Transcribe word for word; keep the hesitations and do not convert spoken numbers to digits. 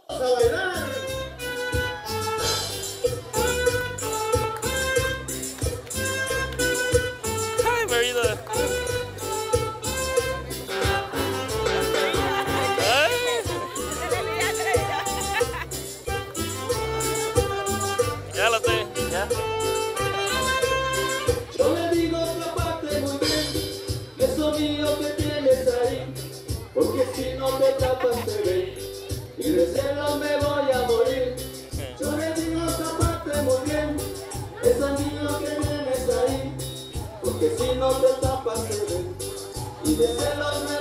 Vamos a bailar. Ay, Marina. Ya lo sé, ya. Yo le digo tapate muy bien, eso mío que tienes ahí, porque si no te tapas se ve, y de celos me voy a morir. Yo le digo tapate muy bien, eso mío que tienes ahí, porque si no te tapas se ve, y de celos me